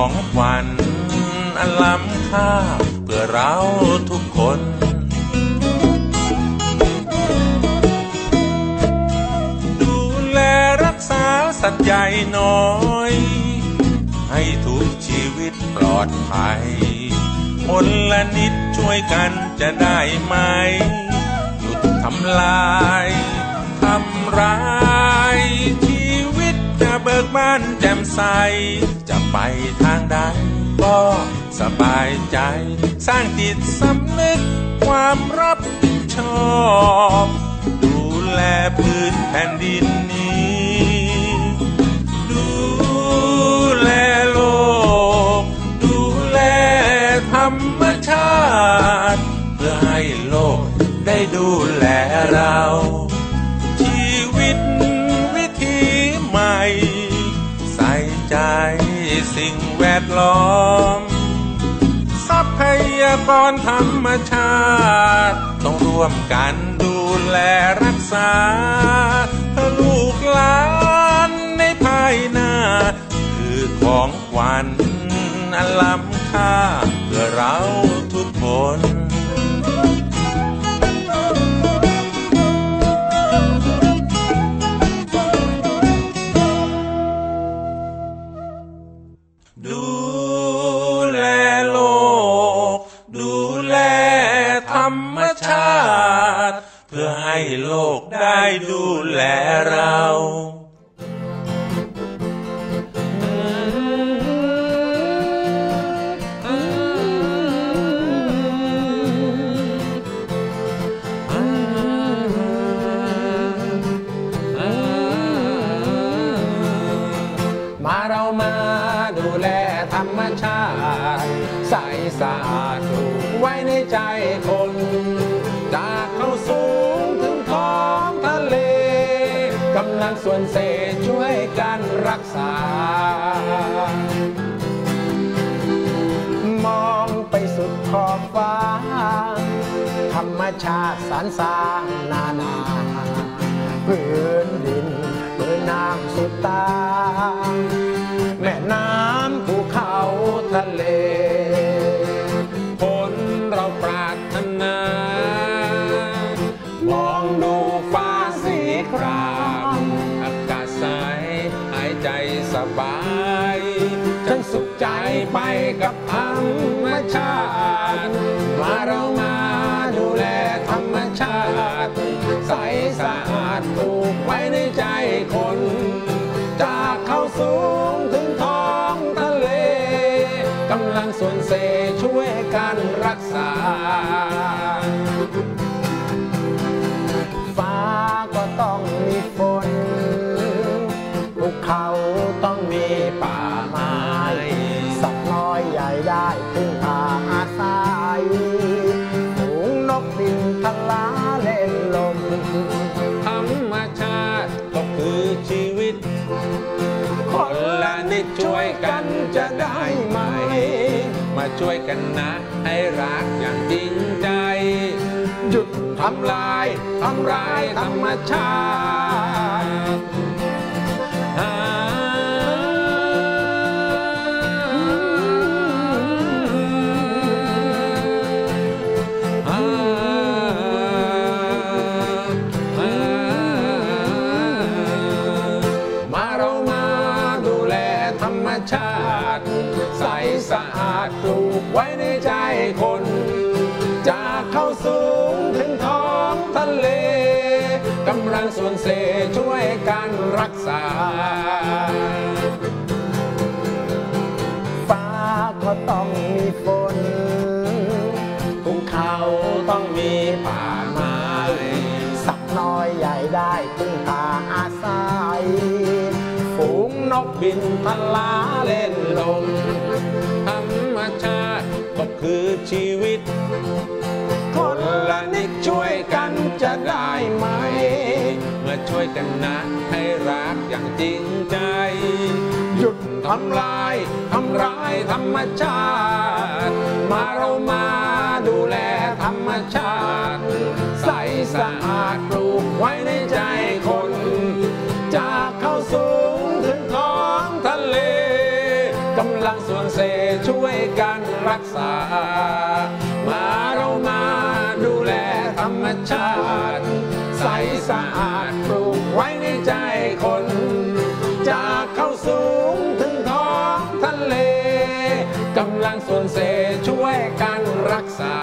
ของขวัญอันล้ำค่าเพื่อเราทุกคนดูแลรักษาสัตว์ใหญ่น้อยให้ทุกชีวิตปลอดภัยคนละนิดช่วยกันจะได้ไหมหยุดทำลายทำร้ายชีวิตจะเบิกบานแจ่มใสจะไปทางใดก็สบายใจสร้างจิตสำนึกความรับผิดชอบดูแลพื้นแผ่นดินนี้ดูแลโลกดูแลธรรมชาติเพื่อให้โลกได้ดูแลเราชีวิตวิถีใหม่ใส่ใจสิ่งแวดล้อมทรัพยากรธรรมชาติต้องร่วมกันดูแลรักษาเพื่อลูกหลานในภายหน้าคือของขวัญอันล้ำค่าเพื่อเราทุกคนดูแลโลกดูแลธรรมชาติเพื่อให้โลกได้ดูแลเรามาเรามาดูแลธรรมชาติใสสะอาดปลูกไว้ในใจคนจากเขาสูงถึงท้องทะเลกำลังส่วนเศษช่วยกันรักษามองไปสุดขอบฟ้าธรรมชาติสรรสร้างนานาพื้นดินพื้นน้ำสุดตาแม่น้ำภูเขาทะเลผลเราปรารถนามองดูฟ้าสีครามอากาศใสหายใจสบายฉันสุขใจไปกับธรรมชาติมาเรามาดูแลธรรมชาติใสสะอาดปลูกไว้ในใจคนจากเขาสูงถึงท้องทะเลกำลังส่วนเสช่วยกันรักษาฟ้าก็ต้องมีฝนภูเขาต้องมีป่าไม้สัตว์น้อยใหญ่ได้พึ่งพาอาศัยฝูงนกบินทลาเล่นลมธรรมชาติก็คือชีวิตคนละนิดช่วยกันจะได้ไหมมาช่วยกันนะให้รักอย่างจริงใจหยุดทำลายทำร้ายธรรมชาติชาติใสสะอาดปลูกไว้ในใจคนจากเขาสูงถึงท้องทะเลกำลังส่วนเสช่วยกันรักษาฟ้าก็ต้องมีฝนภูเขาต้องมีป่าไม้สักน้อยใหญ่ได้พึ่งพาอาศัยฝูงนกบินทลาเล่นลมธรรมชาติก็คือชีวิตคนละนิดช่วยกันจะได้ไหมเมื่อช่วยกันนะให้รักอย่างจริงใจหยุดทำลายทำร้ายธรรมชาติมาเรามาดูแลธรรมชาติใสสะอาดปลูกไว้ในใจคนจากเขาสูงถึงท้องทะเลกำลังส่วนเสช่วยกันรักษามาเรามาดูแลธรรมชาติใสสะอาดปลูกไว้ในใจคนจากเขาสูงถึงท้องทะเลกำลังส่วนเสช่วยกันรักษา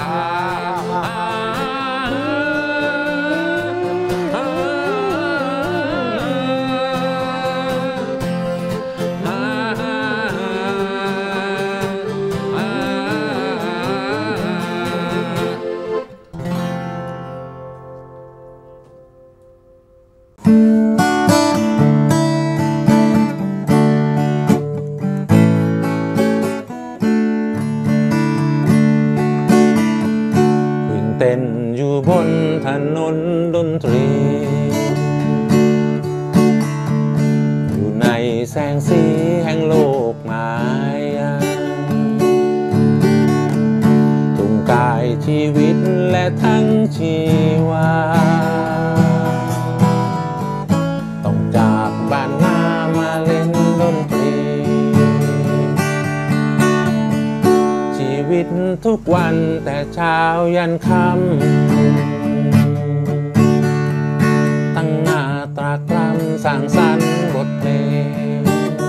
เต้นอยู่บนถนนดนตรีอยู่ในแสงสีแห่งโลกมายาทุ่งกายชีวิตและทั้งชีวาต้องจากบ้านนามาเล่นดนตรีชีวิตทุกวันแต่เช้ายันค่ำตั้งหน้าตรากตรำสร้างสรรค์บทเพลง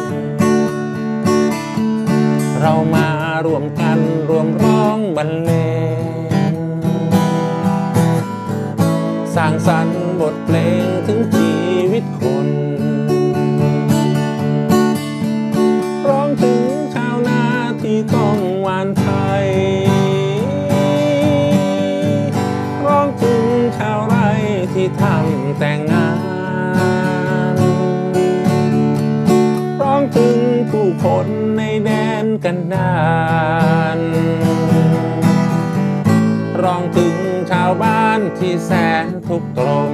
เรามารวมกันรวมร้องบรรเลงสร้างสรรค์บทเพลงถึงชีวิตคนร้องถึงชาวนาที่ต้องหว่านไถร้องถึงชาวไร่ที่ทำแต่งงานร้องถึงผู้คนในแดนกันดารร้องถึงชาวบ้านที่แสนทุกข์ตรม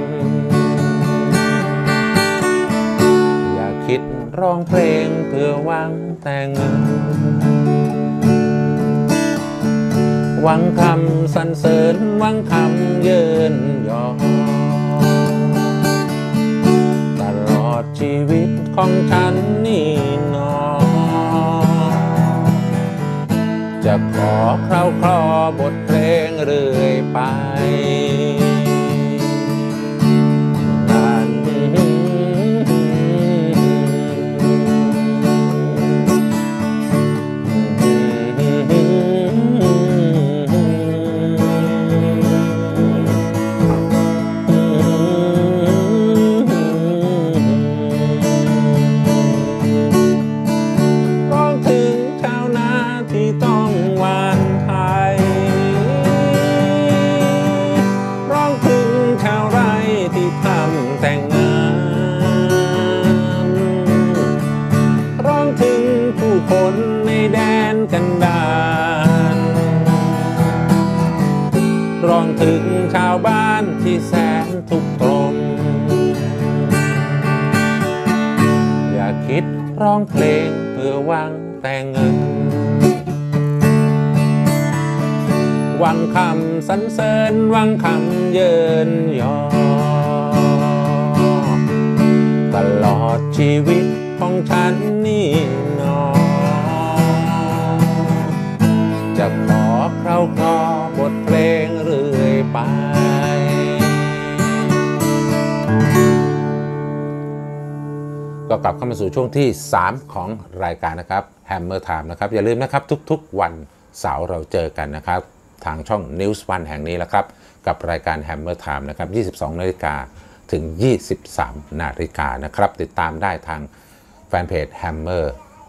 อย่าคิดร้องเพลงเพื่อหวังแต่เงินหวังคำสรรเสริญหวังคำเยินยอตลอดชีวิตของฉันนี่นอจะขอเคล้าคลอบทเพลงเรื่อยไปคนในแดนกันดารร้องถึงชาวบ้านที่แสนทุกข์ตรมอย่าคิดร้องเพลงเพื่อหวังแต่เงินหวังคำสรรเสริญหวังคำเยินยอตลอดชีวิตของฉันนี่นอจะขอเคล้าคลอบทเพลงเรื่อยไปก็กลับเข้ามาสู่ช่วงที่สามของรายการนะครับ Hammer Time นะครับอย่าลืมนะครับทุกๆวันเสาร์เราเจอกันนะครับทางช่อง News วันแห่งนี้แล้วครับกับรายการ Hammer Time นะครับยี่สิบสองนาฬิกาถึงยี่สิบสามนาฬิกานะครับติดตามได้ทางแฟนเพจ Hammer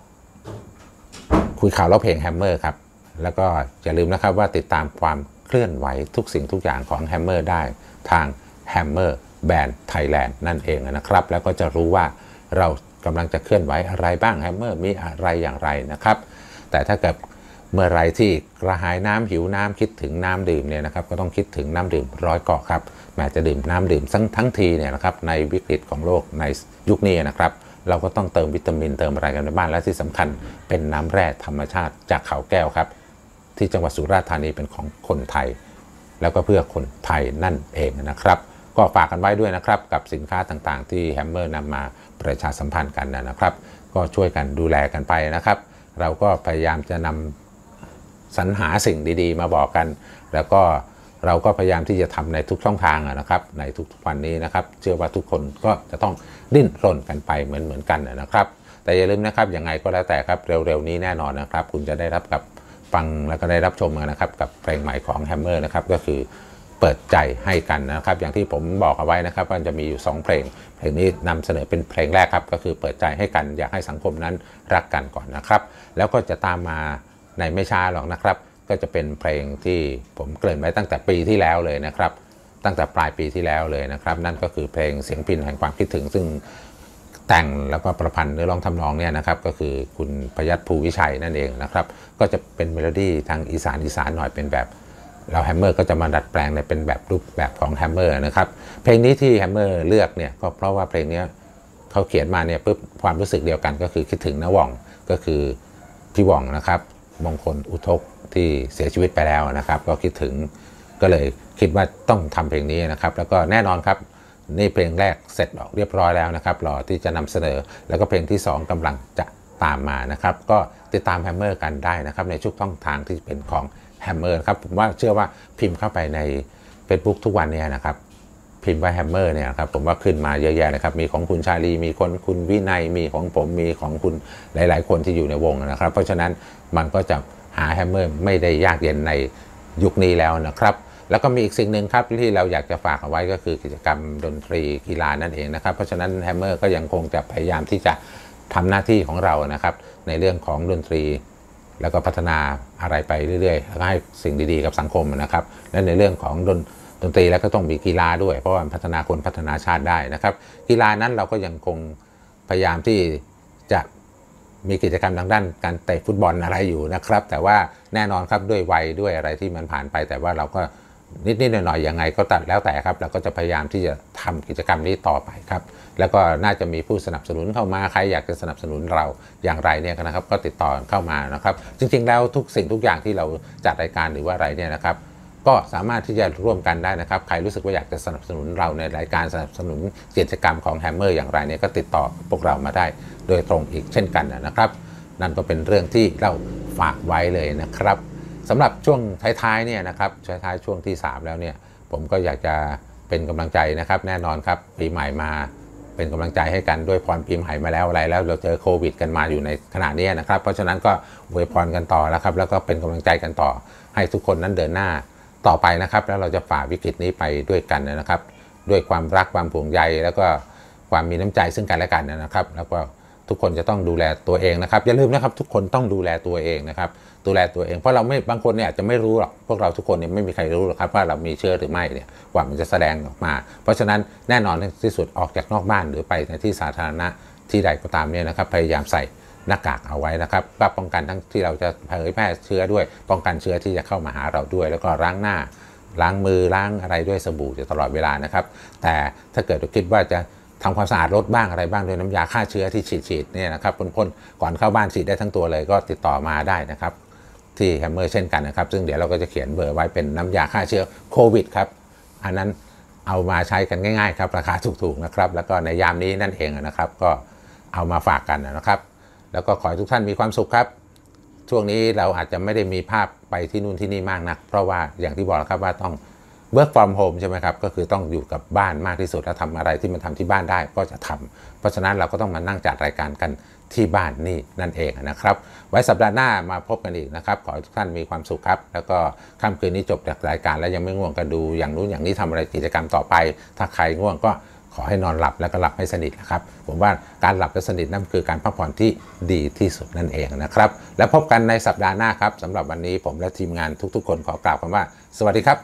คุยข่าวเล่าเพลง Hammer ครับแล้วก็อย่าลืมนะครับว่าติดตามความเคลื่อนไหวทุกสิ่งทุกอย่างของ Hammer ได้ทาง Hammer Band Thailand นั่นเองนะครับแล้วก็จะรู้ว่าเรากำลังจะเคลื่อนไหวอะไรบ้าง Hammer มีอะไรอย่างไรนะครับแต่ถ้าเกิดเมื่อไรที่กระหายน้ำหิวน้ำคิดถึงน้ำดื่มเนี่ยนะครับก็ต้องคิดถึงน้ำดื่มร้อยเกาะครับแม้จะดื่มน้ำดื่มทั้งทั้งทีเนี่ยนะครับในวิกฤตของโลกในยุคนี้นะครับเราก็ต้องเติมวิตามินเติมอะไรกันในบ้านและที่สำคัญเป็นน้ำแร่ธรรมชาติจากเขาแก้วครับที่จังหวัดสุราษฎร์ธานีเป็นของคนไทยแล้วก็เพื่อคนไทยนั่นเองนะครับก็ฝากกันไว้ด้วยนะครับกับสินค้าต่างๆที่ Hammer นำมาประชาสัมพันธ์กันนะครับก็ช่วยกันดูแลกันไปนะครับเราก็พยายามจะนำสรรหาสิ่งดีๆมาบอกกันแล้วก็เราก็พยายามที่จะทำในทุกช่องทางนะครับในทุกๆวันนี้นะครับเชื่อว่าทุกคนก็จะต้องดิ้นรนกันไปเหมือนเหมือนกันนะครับแต่อย่าลืมนะครับยังไงก็แล้วแต่ครับเร็วๆนี้แน่นอนนะครับคุณจะได้รับกับฟังแล้วก็ได้รับชมกันนะครับกับเพลงใหม่ของ Hammer นะครับก็คือเปิดใจให้กันนะครับอย่างที่ผมบอกเอาไว้นะครับว่าจะมีอยู่สองเพลงเพลงนี้นำเสนอเป็นเพลงแรกครับก็คือเปิดใจให้กันอยากให้สังคมนั้นรักกันก่อนนะครับแล้วก็จะตามมาในไม่ช้าหรอกนะครับก็จะเป็นเพลงที่ผมเกริ่นไว้ตั้งแต่ปีที่แล้วเลยนะครับตั้งแต่ปลายปีที่แล้วเลยนะครับนั่นก็คือเพลงเสียงพิณแห่งความคิดถึงซึ่งแต่งแล้วก็ประพันธ์เนื้อร้องทำนองเนี่ยนะครับก็คือคุณพยัคฆ์ภูวิชัยนั่นเองนะครับก็จะเป็นเมโลดี้ทางอีสานอีสานหน่อยเป็นแบบเราแฮมเมอร์ก็จะมาดัดแปลงในเป็นแบบรูปแบบของแฮมเมอร์นะครับเพลงนี้ที่แฮมเมอร์เลือกเนี่ยก็เพราะว่าเพลงนี้เขาเขียนมาเนี่ยปุ๊บความรู้สึกเดียวกันก็คือคิดถึงน้าหว่องก็คือพี่หว่องนะครับมงคลอุทกที่เสียชีวิตไปแล้วนะครับก็คิดถึงก็เลยคิดว่าต้องทำเพลงนี้นะครับแล้วก็แน่นอนครับนี่เพลงแรกเสร็จออกเรียบร้อยแล้วนะครับรอที่จะนำเสนอแล้วก็เพลงที่สองกำลังจะตามมานะครับก็ติดตามแฮมเมอร์กันได้นะครับในทุกช่องทางที่เป็นของแฮมเมอร์ครับผมว่าเชื่อว่าพิมพ์เข้าไปใน Facebook ทุกวันนี้นะครับพิมพ์ว่าแฮมเมอร์เนี่ยครับผมว่าขึ้นมาเยอะแยะเลยครับมีของคุณชาลีมีคนคุณวินัยมีของผมมีของคุณหลายๆคนที่อยู่ในวงนะครับเพราะฉะนั้นมันก็จะหาแฮมเมอร์ไม่ได้ยากเย็นในยุคนี้แล้วนะครับแล้วก็มีอีกสิ่งหนึ่งครับที่เราอยากจะฝากเอาไว้ก็คือกิจกรรมดนตรีกีฬานั่นเองนะครับเพราะฉะนั้นแฮมเมอร์ก็ยังคงจะพยายามที่จะทำหน้าที่ของเรานะครับในเรื่องของดนตรีแล้วก็พัฒนาอะไรไปเรื่อยๆแล้วก็ให้สิ่งดีๆกับสังคมนะครับและในเรื่องของดนดนตรีแล้วก็ต้องมีกีฬาด้วยเพราะว่าพัฒนาคนพัฒนาชาติได้นะครับกีฬานั้นเราก็ยังคงพยายามที่จะมีกิจกรรมทางด้านการเตะฟุตบอลอะไรอยู่นะครับแต่ว่าแน่นอนครับด้วยวัยด้วยอะไรที่มันผ่านไปแต่ว่าเราก็นิดๆหน่อยๆยังไงก็ตัดแล้วแต่ครับเราก็จะพยายามที่จะทำกิจกรรมนี้ต่อไปครับแล้วก็น่าจะมีผู้สนับสนุนเข้ามาใครอยากจะสนับสนุนเราอย่างไรเนี่ยนะครับก็ติดต่อเข้ามานะครับจริงๆแล้วทุกสิ่งทุกอย่างที่เราจัดรายการหรือว่าอะไรเนี่ยนะครับก็สามารถที่จะร่วมกันได้นะครับใครรู้สึกว่าอยากจะสนับสนุนเราในรายการสนับสนุนกิจกรรมของแฮมเมอร์อย่างไรเนี่ยก็ติดต่อพวกเรามาได้โดยตรงอีกเช่นกันนะครับนั่นก็เป็นเรื่องที่เราฝากไว้เลยนะครับสำหรับช่วงท้ายๆเนี่ยนะครับท้ายๆช่วงที่สามแล้วเนี่ยผมก็อยากจะเป็นกำลังใจนะครับแน่นอนครับปีใหม่มาเป็นกำลังใจให้กันด้วยพรปีใหม่มาแล้วอะไรแล้วเราเจอโควิดกันมาอยู่ในขณะนี้นะครับเพราะฉะนั้นก็อวยพรกันต่อแล้วครับแล้วก็เป็นกำลังใจกันต่อให้ทุกคนนั้นเดินหน้าต่อไปนะครับแล้วเราจะฝ่าวิกฤตนี้ไปด้วยกันนะครับด้วยความรักความห่วงใยแล้วก็ความมีน้ำใจซึ่งกันและกันนะครับแล้วก็ทุกคนจะต้องดูแลตัวเองนะครับอย่าลืมนะครับทุกคนต้องดูแลตัวเองนะครับดูแลตัวเองเพราะเราไม่บางคนเนี่ยอาจจะไม่รู้หรอกพวกเราทุกคนเนี่ยไม่มีใครรู้หรอกครับว่าเรามีเชื้อหรือไม่เนี่ยกว่ามันจะแสดงออกมาเพราะฉะนั้นแน่นอนที่สุดออกจากนอกบ้านหรือไปในที่สาธารณะที่ใดก็ตามเนี่ยนะครับพยายามใส่หน้ากากเอาไว้นะครับเพื่อป้องกันทั้งที่เราจะเผยแพร่เชื้อด้วยป้องกันเชื้อที่จะเข้ามาหาเราด้วยแล้วก็ล้างหน้าล้างมือล้างอะไรด้วยสบู่ตลอดเวลานะครับแต่ถ้าเกิดเราคิดว่าจะทำความสะอาดรถบ้างอะไรบ้างด้วยน้ำยาฆ่าเชื้อที่ฉีดๆเนี่ยนะครับพ่นๆก่อนเข้าบ้านฉีดได้ทั้งตัวเลยก็ติดต่อมาได้นะครับที่แฮมเมอร์เช่นกันนะครับซึ่งเดี๋ยวเราก็จะเขียนเบอร์ไว้เป็นน้ำยาฆ่าเชื้อโควิดครับอันนั้นเอามาใช้กันง่ายๆครับราคาถูกๆนะครับแล้วก็ในยามนี้นั่นเองนะครับก็เอามาฝากกันนะครับแล้วก็ขอให้ทุกท่านมีความสุขครับช่วงนี้เราอาจจะไม่ได้มีภาพไปที่นู่นที่นี่มากนักเพราะว่าอย่างที่บอกครับว่าต้องwork from home ใช่ไหมครับก็คือต้องอยู่กับบ้านมากที่สุดแล้วทำอะไรที่มันทำที่บ้านได้ก็จะทำเพราะฉะนั้นเราก็ต้องมานั่งจัดรายการกันที่บ้านนี่นั่นเองนะครับไว้สัปดาห์หน้ามาพบกันอีกนะครับขอให้ทุกท่านมีความสุขครับแล้วก็ค่ำคืนนี้จบจากรายการแล้วยังไม่ง่วงก็ดูอย่างนู้นอย่างนี้ทำอะไรกิจกรรมต่อไปถ้าใครง่วงก็ขอให้นอนหลับแล้วก็หลับให้สนิทนะครับผมว่าการหลับให้สนิทนั่นคือการพักผ่อนที่ดีที่สุดนั่นเองนะครับแล้วพบกันในสัปดาห์หน้าครับสำหรับวันนี้ผมและทีมงานทุกๆคนขอกล่าวคำว่าสวัสดีครับ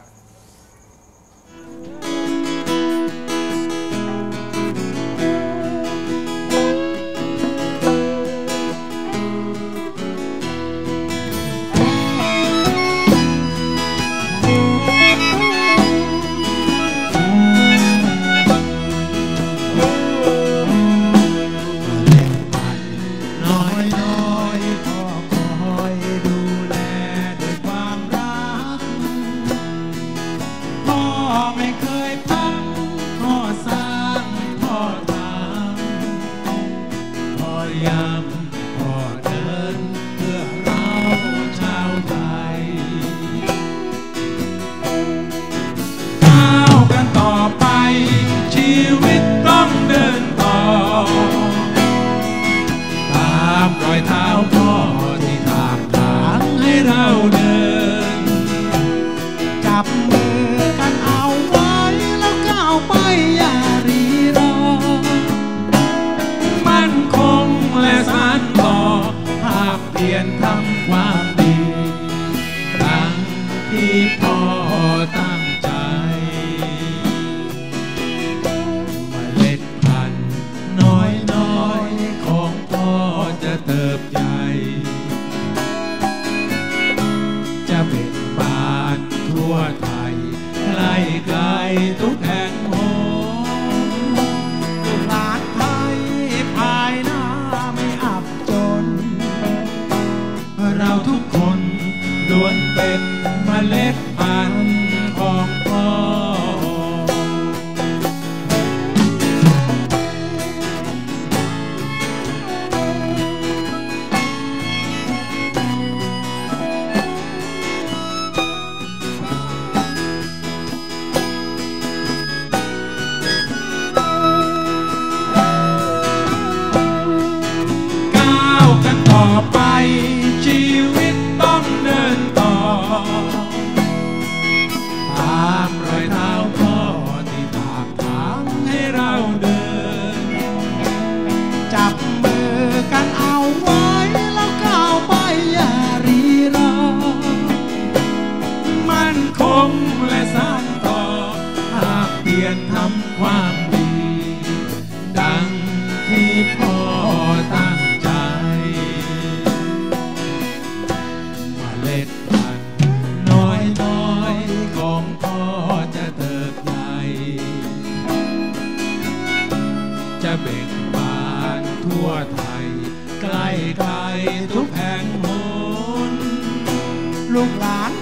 ำความดีดังที่พ่อตั้งใจเมล็ดพันธุ์น้อยๆของพ่อจะเติบใหญ่จะเบ่งบานทั่วไทยไกลไกลทุกแห่งหนลูกหลานไทยภายหน้าไม่อับจนเราทุกคนล้วนเป็นเมล็ดพันธุ์ของพ่อต่อไปชีวิตต้องเดินต่อตามรอยเท้าพ่อที่ถากทางให้เราเดินจับมือกันเอาไว้แล้วก้าวไปอย่ารีรอมั่นคงและสานต่อหากเพียรทำความดีดังที่พ่อตั้งใจเมล็ดพันธุ์น้อยๆของพ่อจะเติบใหญ่จะเบ่งบานทั่วไทยใกล้ไกลทุกแห่งหนลูกหลาน